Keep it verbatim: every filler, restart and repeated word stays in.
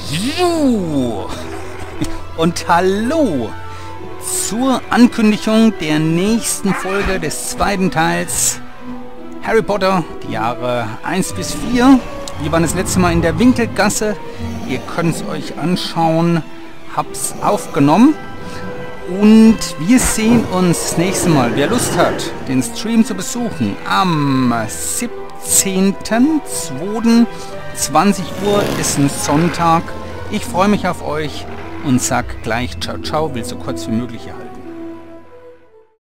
So. Und hallo zur Ankündigung der nächsten Folge des zweiten Teils Harry Potter, die Jahre eins bis vier. Wir waren das letzte Mal in der Winkelgasse. Ihr könnt es euch anschauen. Hab's aufgenommen. Und wir sehen uns das nächste Mal, wer Lust hat, den Stream zu besuchen, am siebzehnten zweiten zwanzig Uhr ist ein Sonntag. Ich freue mich auf euch und sag gleich ciao ciao, will so kurz wie möglich erhalten.